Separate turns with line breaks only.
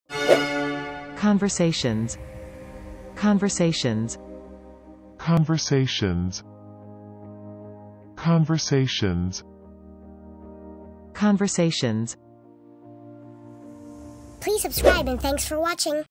Conversations. Conversations.
Conversations. Conversations.
Conversations.
Please subscribe and thanks for watching.